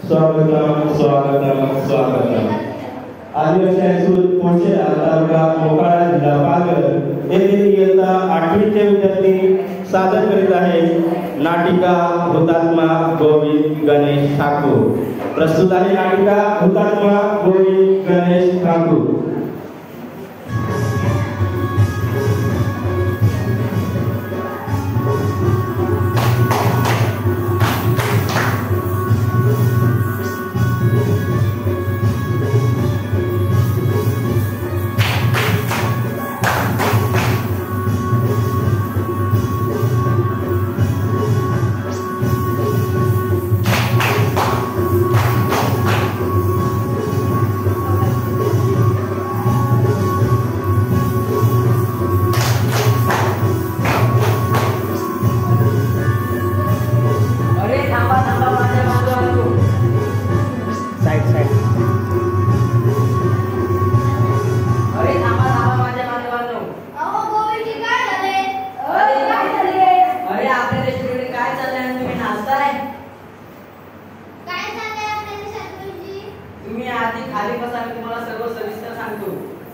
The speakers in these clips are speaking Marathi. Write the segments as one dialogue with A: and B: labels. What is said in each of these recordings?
A: स्वागतम स्वागतम स्वागतम। आदिवासी पोचे तालुका मोखाडा जिल्हा पालघर येथील इयत्ता 8वीचे विद्यार्थी सादर करीत आहेत नाटिका हुतात्मा गोविंद गणेश ठाकूर। प्रस्तुत आहे नाटिका हुतात्मा गोविंद गणेश ठाकूर।
B: खाली बसा, मी तुम्हाला सर्व सविस्तर सांगतो।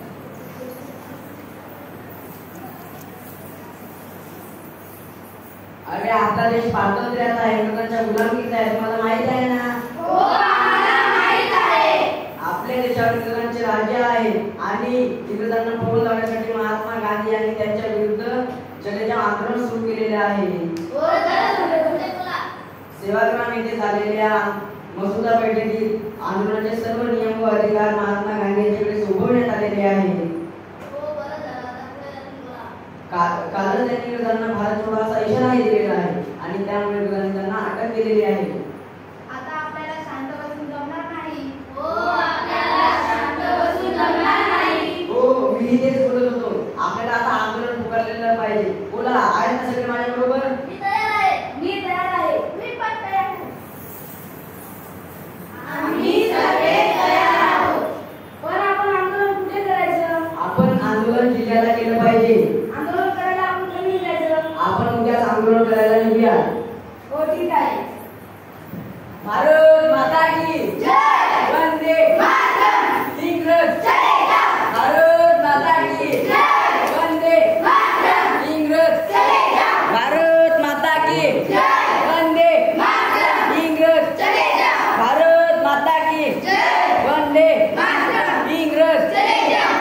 B: अरे आपला देश स्वातंत्र्याचा आहे, इंग्रजांच्या गुलामीचा आहे, तुम्हाला माहित आहे ना?
C: हो, आम्हाला माहित आहे।
B: आपल्या देशावर इंग्रजांचे राज्य आहे आणि इंग्रजांना पळून लावण्यासाठी महात्मा गांधी यांनी त्यांच्या विरुद्ध जनजागृती आंदोलन सुरू केलेले आहे। सेवाग्राम येथे झालेल्या मसुदा बैठकीत आंदोलनाचे सर्व नियम व अधिकार महात्मा गांधी यांच्याकडे सोपवण्यात आलेले आहे। कालच त्यांनी इंग्रजांना भारत छोडो असा इशाराही दिलेला आहे आणि त्यामुळे इंग्रजांनी त्यांना अटक केलेली आहे।
C: आता आपल्याला शांत बसून जमणार नाही। हो, आपल्याला शांत बसून जमणार नाही।
B: हो, मी तेच बोलत होतो, आपल्याला आता आंदोलन पुकारलेलं पाहिजे। बोला, आहे ना सगळे माझ्या बरोबर?
C: मी तयार आहे, मी तयार आहे, मी पण तयार आहे। आम्ही सगळे तयार आहोत। पण आपण आंदोलन कुठे करायचं?
B: आपण आंदोलन जिल्ह्याला केलं पाहिजे।
C: आंदोलन करायला आपण कधी जायचं?
B: आपण उद्याच आंदोलन करायला निघूया।
C: हो, ठीक आहे।
B: भारत माता की जय, वंदे मातरम। इंग्रज चले जाओ। भारत माता की जय, वंदे मातरम। इंग्रज चले जाओ। भारत माता की जय, वंदे मातरम। इंग्रज चले जाओ। भारत माता की जय, वंदे मातरम। इंग्रज चले जाओ।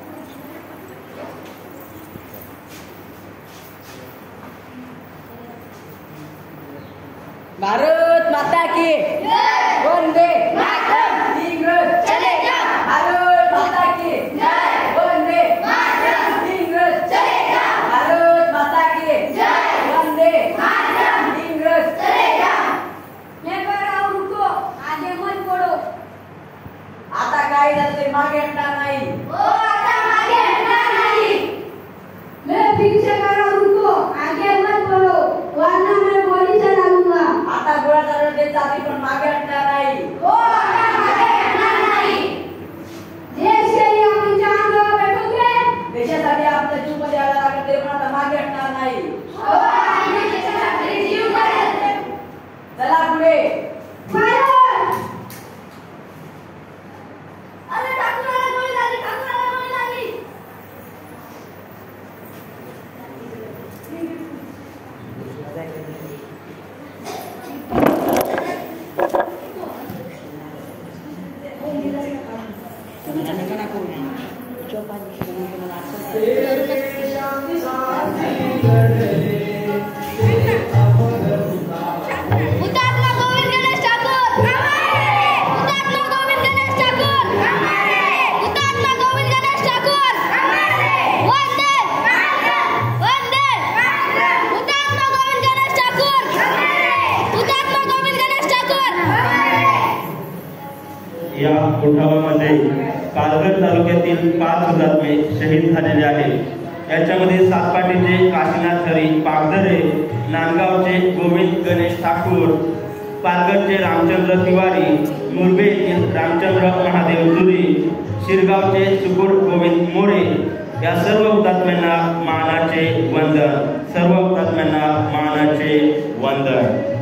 B: भारत माता की जय, वंदे मातरम। इंग्रज चले जाओ। भारत माता की जय, वंदे मातरम। इंग्रज चले जाओ। भारत माता की जय, वंदे मातरम। इंग्रज चले जाओ।
C: मैं कर रहा हूं, रुको, आगे मत बढ़ो।
B: आता काय झालं ते मागे हटणार नाही।
C: हो, आता मागे हटणार नाही। मैं फिर से कर रहा हूं, रुको, आगे मत बढ़ो, वरना मैं गोली चला दूंगा।
B: आता गोळा चालवून देत जाती पण मागे हटणार नाही।
C: हो, आता मागे हटणार नाही। देश के लिए आपण जान दो, बैठोगे?
B: देशासाठी आपल्या जीव मध्ये आला लागत ते पण आता मागे हटणार नाही।
C: हो, आम्ही देशासाठी जीव द्यायला।
B: चला पुढे।
C: फायर! अरे ठाकूराला गोळी लागली, ठाकूराला गोळी लागली। हुतात्मा गोविंद गणेश ठाकूर हमारे। हुतात्मा गोविंद गणेश ठाकूर हमारे। हुतात्मा गोविंद गणेश ठाकूर हमारे। वंदे मातरम, वंदे मातरम। हुतात्मा गोविंद गणेश ठाकूर हमारे। हुतात्मा गोविंद गणेश ठाकूर हमारे।
A: या उठावामध्ये पालघर तालुक्यातील 5 हुतात्मे शहीद झालेले आहेत। याच्यामध्ये सातपाटीचे काशीनाथ हरी पागधरे, नांदगावचे गोविंद गणेश ठाकूर, पालघरचे रामचंद्र तिवारी, मुरबे येथील रामचंद्र महादेव तुरी, शिरगावचे सुकुड गोविंद मोरे या सर्व हुतात्म्यांना मानाचे वंदन। सर्व हुतात्म्यांना मानाचे वंदन।